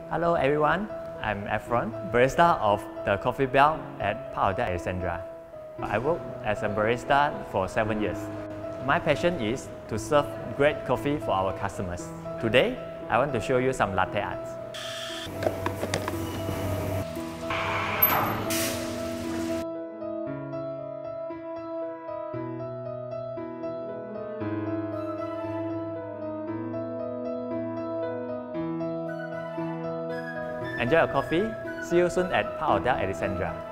Hello everyone, I'm Efron, barista of the Coffee Bell at Latte, Alexandra. I worked as a barista for 7 years. My passion is to serve great coffee for our customers. Today, I want to show you some latte arts. Enjoy your coffee. See you soon at Latte, Alexandra.